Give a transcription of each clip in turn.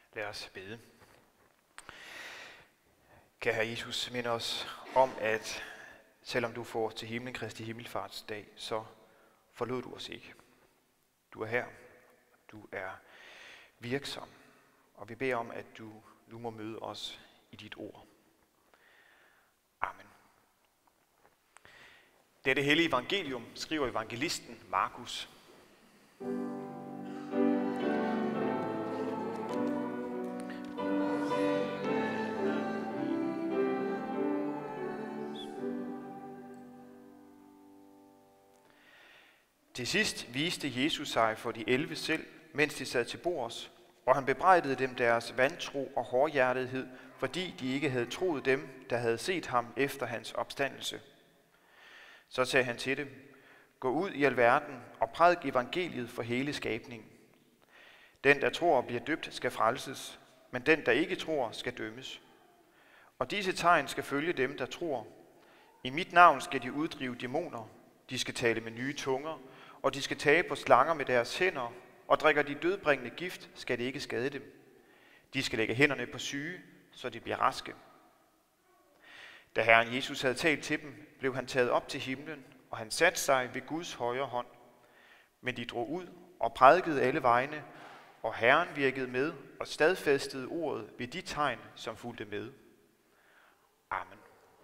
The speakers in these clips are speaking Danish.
Lad os bede. Kære Herre Jesus, mind os om, at selvom du får til himlen Kristi himmelfartsdag, så forlod du os ikke. Du er her. Du er virksom. Og vi beder om, at du nu må møde os i dit ord. Amen. Dette hellige evangelium skriver evangelisten Markus. Til sidst viste Jesus sig for de 11 selv, mens de sad til bords, og han bebrejdede dem deres vantro og hårdhjertethed, fordi de ikke havde troet dem, der havde set ham efter hans opstandelse. Så sagde han til dem: Gå ud i alverden og prædik evangeliet for hele skabningen. Den, der tror og bliver døbt, skal frelses, men den, der ikke tror, skal dømmes. Og disse tegn skal følge dem, der tror. I mit navn skal de uddrive dæmoner, de skal tale med nye tunger, og de skal tage på slanger med deres hænder, og drikker de dødbringende gift, skal det ikke skade dem. De skal lægge hænderne på syge, så de bliver raske. Da Herren Jesus havde talt til dem, blev han taget op til himlen, og han satte sig ved Guds højre hånd. Men de drog ud og prædikede alle vegne, og Herren virkede med og stadfæstede ordet ved de tegn, som fulgte med. Amen.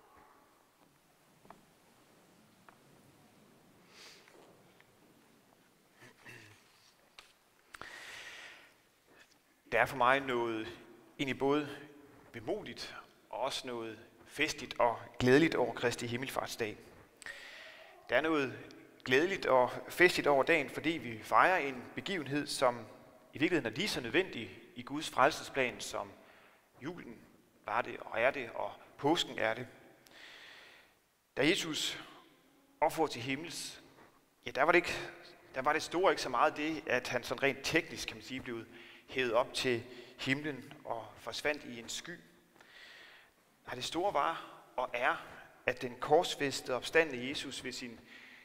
Der er for mig noget egentlig både vemodigt og også noget festligt og glædeligt over Kristi himmelfartsdag. Der er noget glædeligt og festligt over dagen, fordi vi fejrer en begivenhed, som i virkeligheden er lige så nødvendig i Guds frelsesplan, som julen var det og er det, og påsken er det. Da Jesus opfor til himmels, ja, der var det store ikke så meget det, at han sådan rent teknisk, kan man sige, blev hævet op til himlen og forsvandt i en sky. Nej, det store var og er, at den korsfæstede opstandne Jesus ved sin...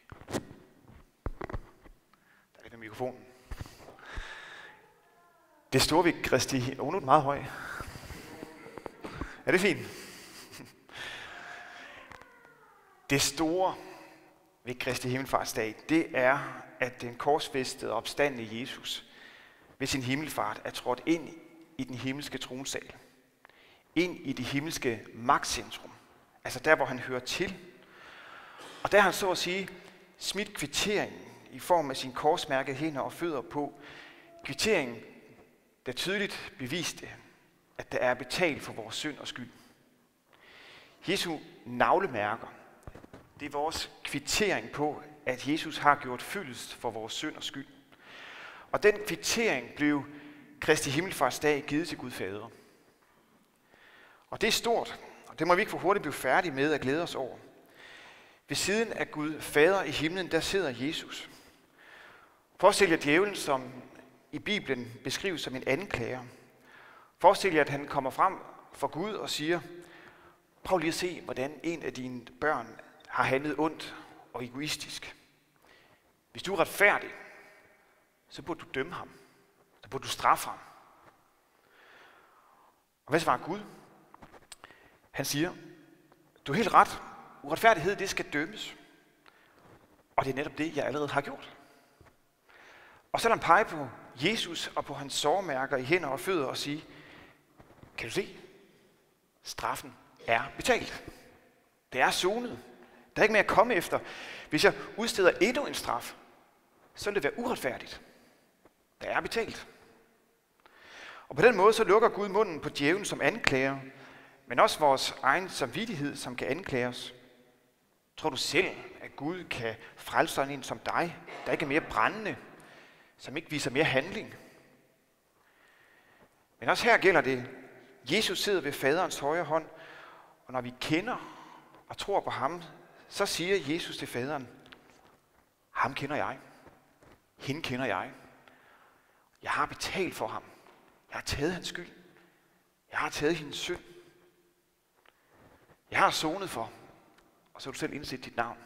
Der er det mikrofonen. Det store ved Kristi... nu er det meget høj. Er det fint? Det store ved Kristi himmelfartsdag, det er, at den korsfæstede opstandne Jesus ved sin himmelfart er trådt ind i den himmelske tronsal. Ind i det himmelske magtcentrum. Altså der, hvor han hører til. Og der har han så at sige smidt kvitteringen i form af sin korsmærkede hænder og fødder på. Kvitteringen, der tydeligt beviste, at der er betalt for vores synd og skyld. Jesu navlemærker, det er vores kvittering på, at Jesus har gjort fyldest for vores synd og skyld. Og den kvittering blev Kristi himmelfartsdag givet til Gud Fader. Og det er stort, og det må vi ikke for hurtigt blive færdige med at glæde os over. Ved siden af Gud Fader i himlen, der sidder Jesus. Forestil jer djævlen, som i Bibelen beskrives som en anklager. Forestil jer, at han kommer frem for Gud og siger: prøv lige at se, hvordan en af dine børn har handlet ondt og egoistisk. Hvis du er retfærdig, så burde du dømme ham. Så burde du straffe ham. Og hvad svarer Gud? Han siger: du er helt ret. Uretfærdighed, det skal dømmes. Og det er netop det, jeg allerede har gjort. Og så lader han pege på Jesus og på hans sårmærker i hænder og fødder og sige: kan du se? Straffen er betalt. Det er sonet. Der er ikke mere at komme efter. Hvis jeg udsteder endnu en straf, så vil det være uretfærdigt. Det er betalt. Og på den måde så lukker Gud munden på djævlen som anklager, men også vores egen samvittighed, som kan anklage os. Tror du selv, at Gud kan frelse sådan en som dig, der ikke er mere brændende, som ikke viser mere handling? Men også her gælder det, Jesus sidder ved faderens højre hånd, og når vi kender og tror på ham, så siger Jesus til faderen: ham kender jeg. Hende kender jeg. Jeg har betalt for ham. Jeg har taget hans skyld. Jeg har taget hendes synd. Jeg har sonet for. Og så har du selv indset dit navn.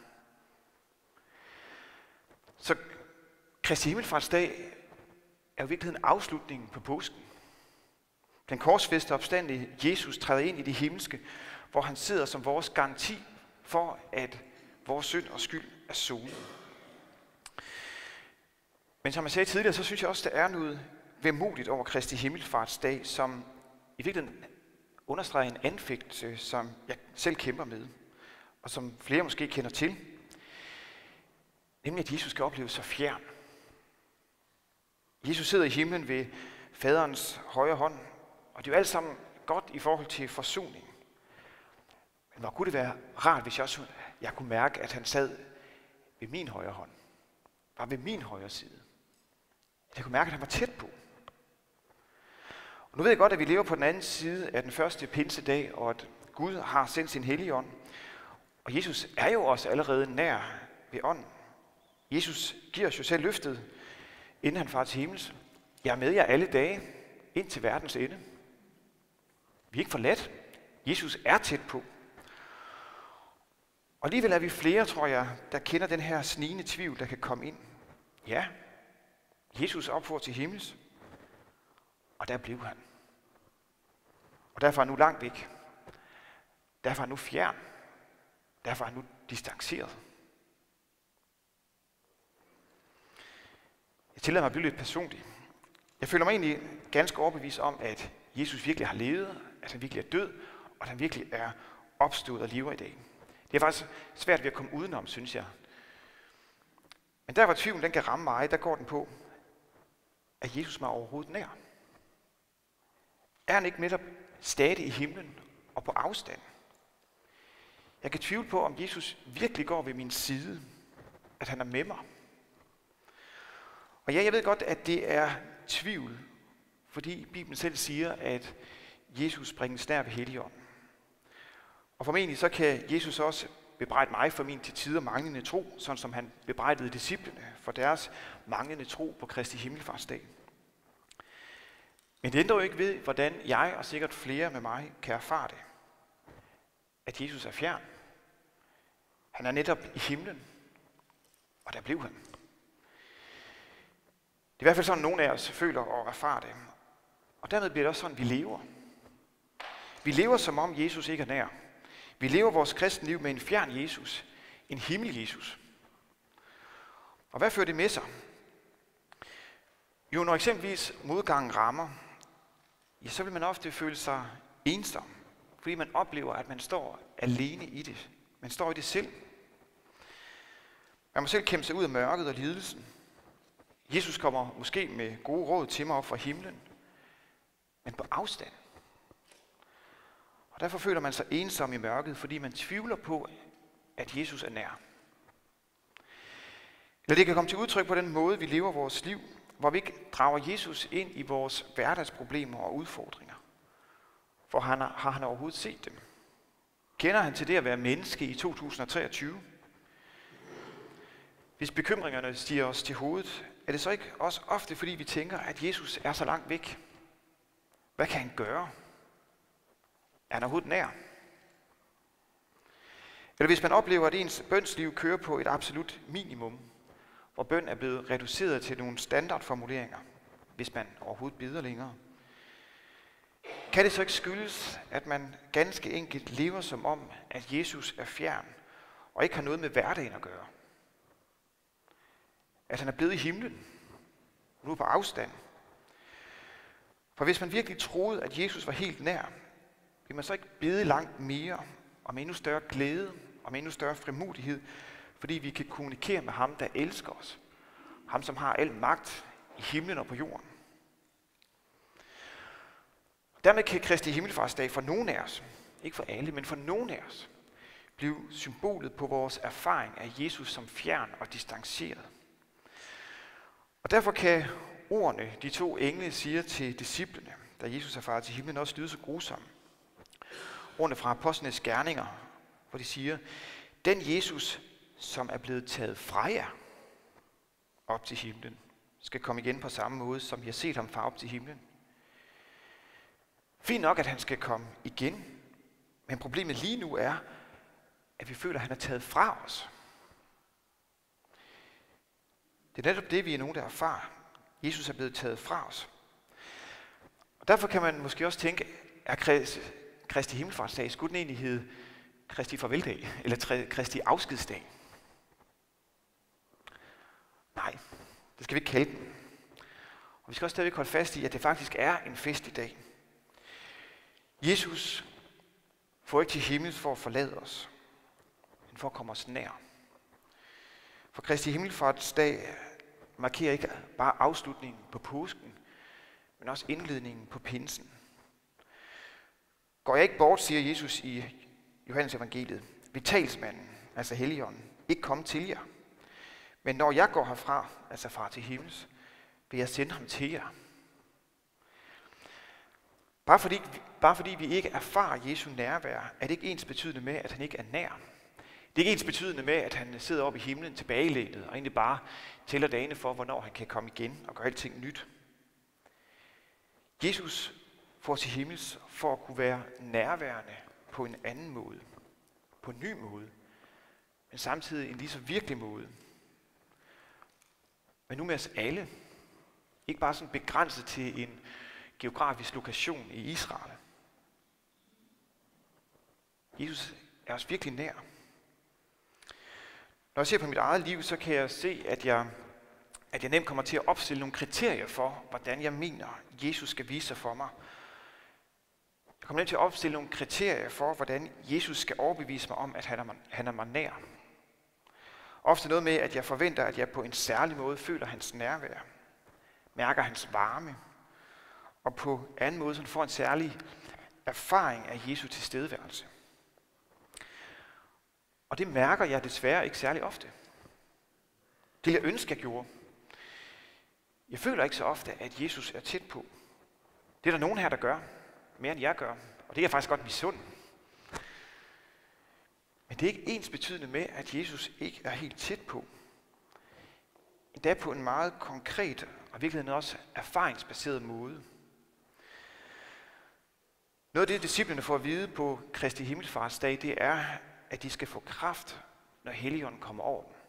Så Kristi himmelfartsdag er jo i virkeligheden afslutningen på påsken. Den korsfæstede opstandlige Jesus træder ind i det himmelske, hvor han sidder som vores garanti for, at vores synd og skyld er sonet. Men som jeg sagde tidligere, så synes jeg også, der er noget vemodigt over Kristi himmelfartsdag, som i virkeligheden understreger en anfægtelse, som jeg selv kæmper med, og som flere måske kender til. Nemlig at Jesus skal opleves så fjern. Jesus sidder i himlen ved faderens højre hånd, og det er jo alt sammen godt i forhold til forsoning. Men hvor kunne det være rart, hvis jeg kunne mærke, at han sad ved min højre hånd, var ved min højre side. At jeg kunne mærke, at han var tæt på. Og nu ved jeg godt, at vi lever på den anden side af den første pinsedag, og at Gud har sendt sin hellige ånd. Og Jesus er jo også allerede nær ved ånden. Jesus giver os jo selv løftet, inden han farer til himmels. Jeg er med jer alle dage, ind til verdens ende. Vi er ikke forladt. Jesus er tæt på. Og alligevel er vi flere, tror jeg, der kender den her snigende tvivl, der kan komme ind. Ja, Jesus opfor til himmels, og der blev han. Og derfor er han nu langt væk. Derfor er han nu fjern. Derfor er han nu distanceret. Jeg tillader mig at blive lidt personlig. Jeg føler mig egentlig ganske overbevist om, at Jesus virkelig har levet, at han virkelig er død, og at han virkelig er opstået og lever i dag. Det er faktisk svært ved at komme udenom, synes jeg. Men der hvor tvivlen den kan ramme mig, der går den på, at Jesus mig overhovedet nær. Er han ikke netop stadig i himlen og på afstand? Jeg kan tvivle på, om Jesus virkelig går ved min side, at han er med mig. Og ja, jeg ved godt, at det er tvivl, fordi Bibelen selv siger, at Jesus bringes nær ved Helligånden. Og formentlig så kan Jesus også bebrejde mig for min til tider manglende tro, sådan som han bebrejdede disciplene for deres manglende tro på Kristi himmelfartsdag. Men det ændrer jo ikke ved, hvordan jeg og sikkert flere med mig kan erfare det. At Jesus er fjern. Han er netop i himlen, og der blev han. Det er i hvert fald sådan, nogle af os føler og erfarer det. Og dermed bliver det også sådan, vi lever. Vi lever som om Jesus ikke er nær. Vi lever vores kristenliv med en fjern Jesus, en himmel Jesus. Og hvad fører det med sig? Jo, når eksempelvis modgangen rammer, ja, så vil man ofte føle sig ensom, fordi man oplever, at man står alene i det. Man står i det selv. Man må selv kæmpe sig ud af mørket og lidelsen. Jesus kommer måske med gode råd til mig op fra himlen, men på afstand. Og derfor føler man sig ensom i mørket, fordi man tvivler på, at Jesus er nær. Eller det kan komme til udtryk på den måde, vi lever vores liv, hvor vi ikke drager Jesus ind i vores hverdagsproblemer og udfordringer. For har han overhovedet set dem? Kender han til det at være menneske i 2023? Hvis bekymringerne stiger os til hovedet, er det så ikke også ofte, fordi vi tænker, at Jesus er så langt væk? Hvad kan han gøre? Er han overhovedet nær? Eller hvis man oplever, at ens bønsliv kører på et absolut minimum, hvor bøn er blevet reduceret til nogle standardformuleringer, hvis man overhovedet beder længere, kan det så ikke skyldes, at man ganske enkelt lever som om, at Jesus er fjern og ikke har noget med hverdagen at gøre? At han er blevet i himlen, og nu på afstand. For hvis man virkelig troede, at Jesus var helt nær, vil man så ikke bede langt mere, og med endnu større glæde, og med endnu større frimodighed, fordi vi kan kommunikere med ham, der elsker os. Ham, som har al magt i himlen og på jorden. Dermed kan Kristi himmelfartsdag for nogen af os, ikke for alle, men for nogen af os, blive symbolet på vores erfaring af Jesus som fjern og distanceret. Og derfor kan ordene, de to engle siger til disciplene, da Jesus er faret til himlen, også lyde så grusomme. Ordene fra apostlenes gerninger, hvor de siger, den Jesus, som er blevet taget fra jer op til himlen, skal komme igen på samme måde, som I har set ham fare op til himlen. Fint nok, at han skal komme igen, men problemet lige nu er, at vi føler, at han er taget fra os. Det er netop det, vi er nogen, der erfarer. Jesus er blevet taget fra os. Og derfor kan man måske også tænke, er Kristi himmelfartsdag, skulle den egentlig hedde Kristi farveldag, eller Kristi afskedsdag? Nej, det skal vi ikke kalde den. Og vi skal også stadigvæk holde fast i, at det faktisk er en festlig dag. Jesus får ikke til himmel for at forlade os, men for at komme os nær. For Kristi himmelfartsdag markerer ikke bare afslutningen på påsken, men også indledningen på pinsen. Går jeg ikke bort, siger Jesus i Johannes evangeliet, vil talsmanden, altså Helligånden, ikke komme til jer. Men når jeg går herfra, altså far til himmels, vil jeg sende ham til jer. Bare fordi vi ikke erfarer Jesu nærvær, er det ikke ens betydende med, at han ikke er nær. Det er ikke ens betydende med, at han sidder oppe i himlen tilbagelænet og egentlig bare tæller dagene for, hvornår han kan komme igen og gøre alting nyt. Jesus får til himmels for at kunne være nærværende på en anden måde, på en ny måde, men samtidig en lige så virkelig måde. Men nu med os alle, ikke bare sådan begrænset til en geografisk lokation i Israel. Jesus er os virkelig nær. Når jeg ser på mit eget liv, så kan jeg se, at jeg nemt kommer til at opstille nogle kriterier for, hvordan jeg mener, Jesus skal vise sig for mig. Jeg kommer nemt til at opstille nogle kriterier for, hvordan Jesus skal overbevise mig om, at han er mig nær. Ofte noget med, at jeg forventer, at jeg på en særlig måde føler hans nærvær, mærker hans varme, og på anden måde sådan får en særlig erfaring af Jesu tilstedeværelse. Og det mærker jeg desværre ikke særlig ofte. Det jeg ønsker, jeg gjorde. Jeg føler ikke så ofte, at Jesus er tæt på. Det er der nogen her, der gør, mere end jeg gør, og det er jeg faktisk godt misund. Men det er ikke ens betydende med, at Jesus ikke er helt tæt på. Endda på en meget konkret og virkelig også erfaringsbaseret måde. Noget af det, disciplene får at vide på Kristi himmelfartsdag, det er, at de skal få kraft, når Helligånden kommer over dem.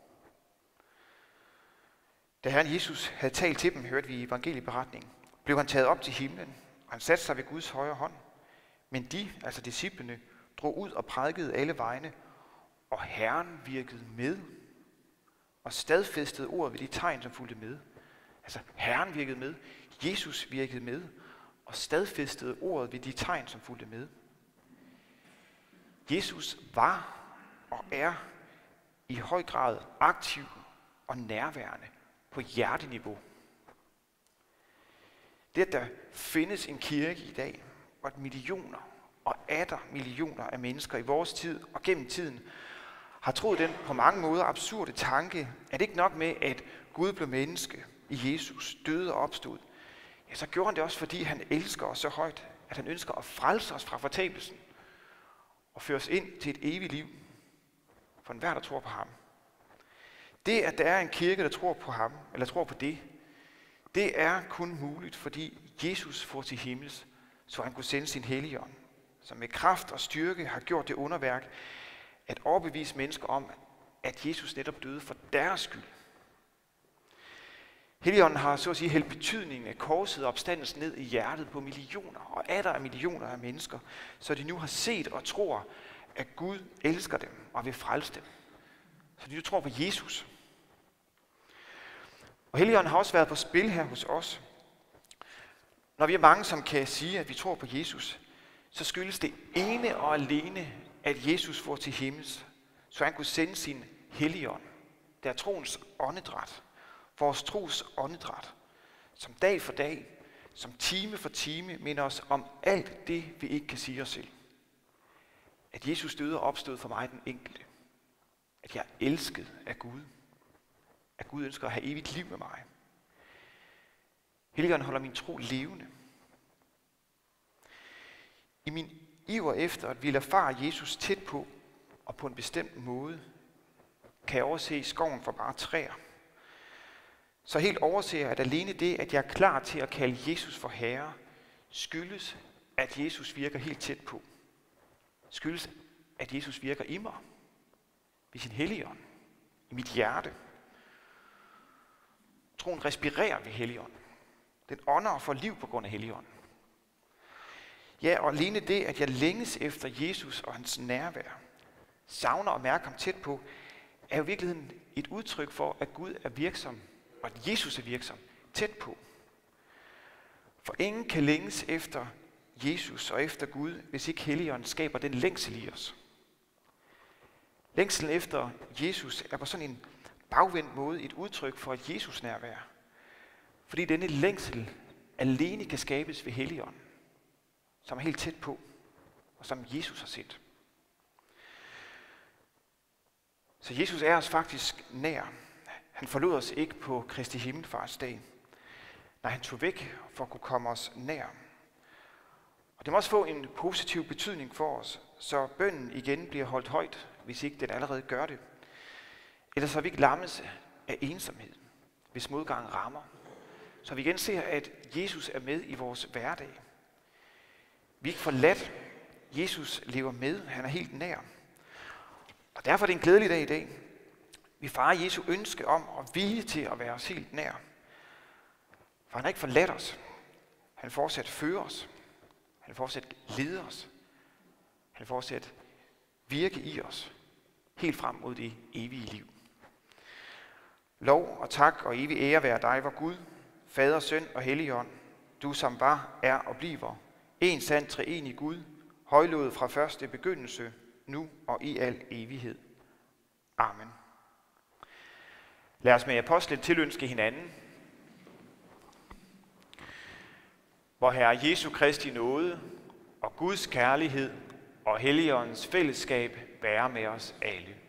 Da Herren Jesus havde talt til dem, hørte vi i evangelieberetningen, blev han taget op til himlen, og han satte sig ved Guds højre hånd. Men de, altså disciplene, drog ud og prædikede alle vegne, og Herren virkede med, og stadfæstede ordet ved de tegn, som fulgte med. Altså Herren virkede med, Jesus virkede med, og stadfæstede ordet ved de tegn, som fulgte med. Jesus var og er i høj grad aktiv og nærværende på hjerteniveau. Det, at der findes en kirke i dag, hvor millioner og atter millioner af mennesker i vores tid og gennem tiden har troet den på mange måder absurde tanke, at ikke nok med, at Gud blev menneske i Jesus, døde og opstod, ja, så gjorde han det også, fordi han elsker os så højt, at han ønsker at frelse os fra fortabelsen og føre os ind til et evigt liv for enhver, der tror på ham. Det, at der er en kirke, der tror på ham, eller tror på det er kun muligt, fordi Jesus får til himmels, så han kunne sende sin Helligånd, som med kraft og styrke har gjort det underværk, at overbevise mennesker om, at Jesus netop døde for deres skyld. Helligånden har så at sige hældt betydningen af korset og opstandelsen ned i hjertet på millioner og atter af millioner af mennesker, så de nu har set og tror, at Gud elsker dem og vil frelse dem. Så de nu tror på Jesus. Og Helligånden har også været på spil her hos os. Når vi er mange, som kan sige, at vi tror på Jesus, så skyldes det ene og alene, at Jesus får til himmels, så han kunne sende sin Helligånd, der er troens åndedræt, vores tros åndedræt, som dag for dag, som time for time, minder os om alt det, vi ikke kan sige os selv. At Jesus døde og opstod for mig den enkelte. At jeg er elsket af Gud. At Gud ønsker at have evigt liv med mig. Helligånden holder min tro levende. I min iver efter at ville erfare Jesus tæt på og på en bestemt måde, kan jeg overse skoven for bare træer. Så helt overser jeg, at alene det, at jeg er klar til at kalde Jesus for Herre, skyldes, at Jesus virker helt tæt på. Skyldes, at Jesus virker i mig, ved sin Helligånd, i mit hjerte. Troen respirerer ved Helligånden. Den ånder og får liv på grund af Helligånden. Ja, og alene det, at jeg længes efter Jesus og hans nærvær, savner at mærke ham tæt på, er jo i virkeligheden et udtryk for, at Gud er virksom, og at Jesus er virksom tæt på. For ingen kan længes efter Jesus og efter Gud, hvis ikke Helligånden skaber den længsel i os. Længselen efter Jesus er på sådan en bagvendt måde et udtryk for et Jesus nærvær. Fordi denne længsel alene kan skabes ved Helligånden, som er helt tæt på, og som Jesus har sendt. Så Jesus er os faktisk nær. Han forlod os ikke på Kristi himmelfartsdag. Nej, han tog væk for at kunne komme os nær. Og det må også få en positiv betydning for os, så bønnen igen bliver holdt højt, hvis ikke den allerede gør det. Ellers så vi ikke lammes af ensomhed, hvis modgangen rammer. Så vi igen ser, at Jesus er med i vores hverdag. Vi er ikke forladt. Jesus lever med. Han er helt nær. Og derfor er det en glædelig dag i dag. Vi fejrer Jesu ønske om at vilje til at være os helt nær. For han har ikke forladt os. Han fortsat fører os. Han fortsat leder os. Han fortsat virke i os. Helt frem mod det evige liv. Lov og tak og evig ære være dig, vor Gud, Fader, Søn og Helligånd, du som var, er og bliver, en sand treenig Gud, højlovet fra første begyndelse, nu og i al evighed. Amen. Lad os med apostlen tilønske hinanden. Vor Herre Jesu Kristi nåde og Guds kærlighed og Helligåndens fællesskab være med os alle.